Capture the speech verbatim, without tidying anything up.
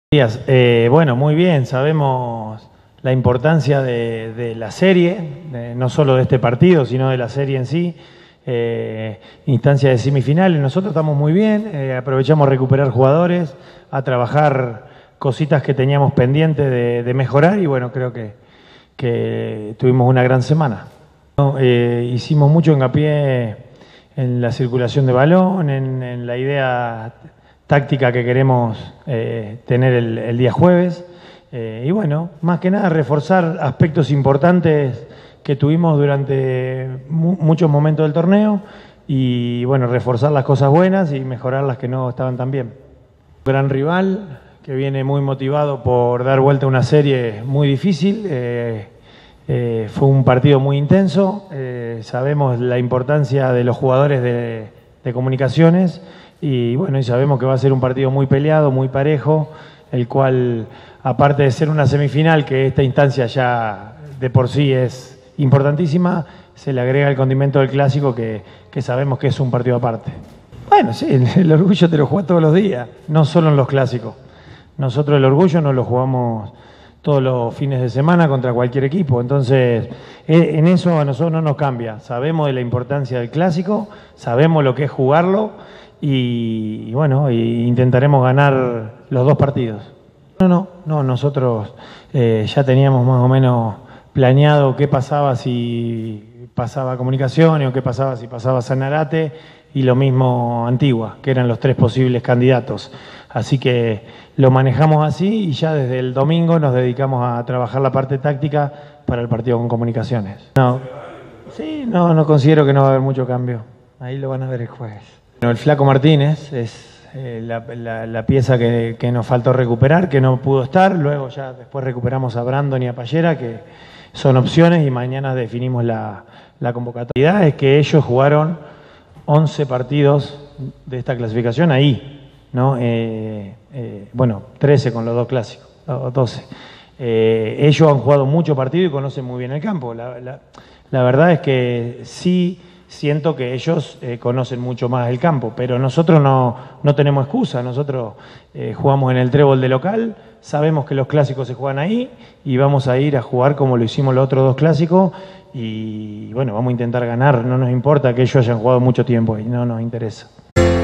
Días. Eh, bueno, muy bien, sabemos la importancia de, de la serie, de, no solo de este partido, sino de la serie en sí, eh, instancia de semifinales. Nosotros estamos muy bien, eh, aprovechamos a recuperar jugadores, a trabajar cositas que teníamos pendientes de, de mejorar y bueno, creo que, que tuvimos una gran semana. ¿No? Eh, hicimos mucho hincapié en la circulación de balón, en, en la idea táctica que queremos eh, tener el, el día jueves. Eh, y bueno, más que nada reforzar aspectos importantes que tuvimos durante mu muchos momentos del torneo y bueno, reforzar las cosas buenas y mejorar las que no estaban tan bien. Gran rival que viene muy motivado por dar vuelta a una serie muy difícil. Eh, eh, fue un partido muy intenso. Eh, sabemos la importancia de los jugadores de, de comunicaciones. Y bueno, y sabemos que va a ser un partido muy peleado, muy parejo, el cual, aparte de ser una semifinal, que esta instancia ya de por sí es importantísima, se le agrega el condimento del clásico, que, que sabemos que es un partido aparte. Bueno, sí, el, el orgullo te lo juega todos los días, no solo en los clásicos. Nosotros el orgullo nos lo jugamos todos los fines de semana contra cualquier equipo, entonces en eso a nosotros no nos cambia. Sabemos de la importancia del clásico, sabemos lo que es jugarlo, Y, y bueno, y intentaremos ganar los dos partidos. No, no, no, nosotros eh, ya teníamos más o menos planeado qué pasaba si pasaba Comunicaciones o qué pasaba si pasaba Sanarate y lo mismo Antigua, que eran los tres posibles candidatos. Así que lo manejamos así y ya desde el domingo nos dedicamos a trabajar la parte táctica para el partido con Comunicaciones. No, sí, no, no considero que no va a haber mucho cambio. Ahí lo van a ver el jueves. Bueno, el Flaco Martínez es eh, la, la, la pieza que, que nos faltó recuperar, que no pudo estar. Luego ya después recuperamos a Brandon y a Payera, que son opciones, y mañana definimos la, la convocatoria. Es que ellos jugaron once partidos de esta clasificación ahí, ¿no? Eh, eh, bueno, trece con los dos clásicos, o doce. Eh, ellos han jugado mucho partido y conocen muy bien el campo. La, la, la verdad es que sí siento que ellos eh, conocen mucho más el campo, pero nosotros no, no tenemos excusa. Nosotros eh, jugamos en el trébol de local, sabemos que los clásicos se juegan ahí y vamos a ir a jugar como lo hicimos los otros dos clásicos y bueno, vamos a intentar ganar. No nos importa que ellos hayan jugado mucho tiempo ahí, no nos interesa.